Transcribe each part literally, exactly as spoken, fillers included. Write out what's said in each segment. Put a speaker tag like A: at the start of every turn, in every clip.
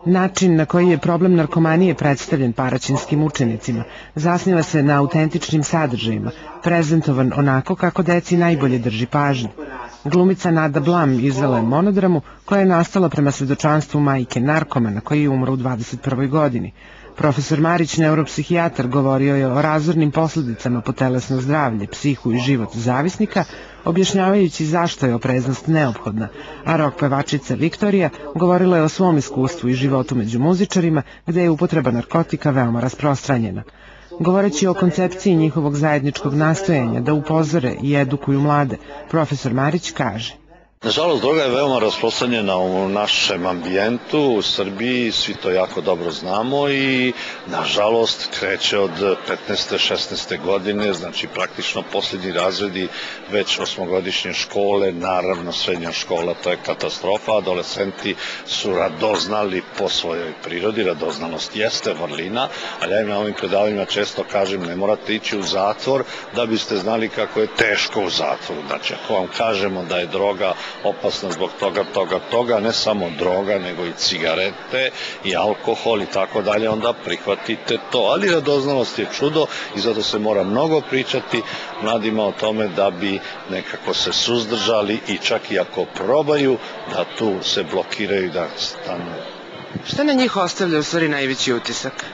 A: Način na koji je problem narkomanije predstavljen paraćinskim učenicima zasniva se na autentičnim sadržajima, prezentovan onako kako deci najbolje drži pažnju. Glumica Nada Blam izvela je monodramu koja je nastala prema svedočanstvu majke narkomana koji je umro u dvadeset prvoj godini. Profesor Marić, neuropsihijatar, govorio je o razornim posledicama po telesno zdravlje, psihu i život zavisnika, objašnjavajući zašto je opreznost neophodna, a rok pevačica Viktorija govorila je o svom iskustvu i životu među muzičarima, gde je upotreba narkotika veoma rasprostranjena. Govoreći o koncepciji njihovog zajedničkog nastojanja da upozore i edukuju mlade, profesor Marić kaže:
B: Nažalost, droga je veoma rasprostranjena u našem ambijentu, u Srbiji, svi to jako dobro znamo i nažalost kreće od petnaeste šesnaeste godine, znači praktično posljednji razredi već osmogodišnje škole, naravno srednja škola, to je katastrofa, adolescenti su radoznali po svojoj prirodi, radoznalost jeste vrlina, ali ja im na ovim predavanjima često kažem ne morate ići u zatvor da biste znali kako je teško u zatvoru, znači ako vam kažemo da je droga opasno zbog toga, toga, toga, ne samo droga, nego i cigarete i alkohol i tako dalje, onda prihvatite to. Ali radoznalost je čudo i zato se mora mnogo pričati mladima o tome da bi nekako se suzdržali i čak i ako probaju da tu se blokiraju da stanu.
A: Šta na njih ostavlja u stvari najveći utisak?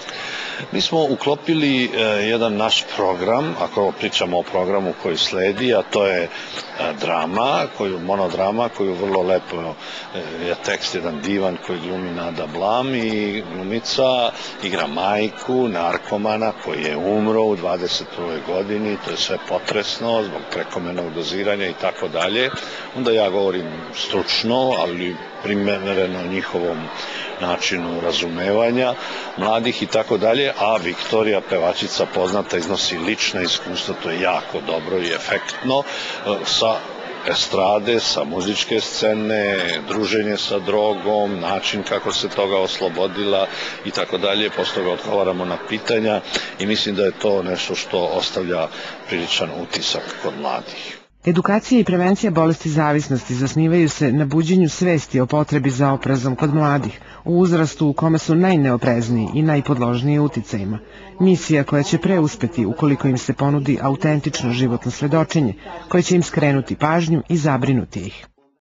B: Mi smo uklopili e, jedan naš program, ako pričamo o programu koji sledi, a to je e, drama, koju, monodrama, koju vrlo lepo e, je tekst jedan divan koji glumi Nada Blam i glumica igra majku narkomana koji je umro u dvadeset prvoj godini, to je sve potresno zbog prekomernog doziranja i tako dalje. Onda ja govorim stručno, ali primereno njihovom načinu razumevanja mladih i tako dalje, a Viktorija, pevačica poznata, iznosi lična iskustva, to je jako dobro i efektno, sa estrade, sa muzičke scene, druženje sa drogom, način kako se toga oslobodila i tako dalje. Posle toga odgovaramo na pitanja i mislim da je to nešto što ostavlja priličan utisak kod mladih.
A: Edukacija i prevencija bolesti zavisnosti zasnivaju se na buđenju svesti o potrebi za oprezom kod mladih, u uzrastu u kome su najneoprezniji i najpodložniji uticajima. Misija koja će preuspeti ukoliko im se ponudi autentično životno svedočenje, koje će im skrenuti pažnju i zabrinuti ih.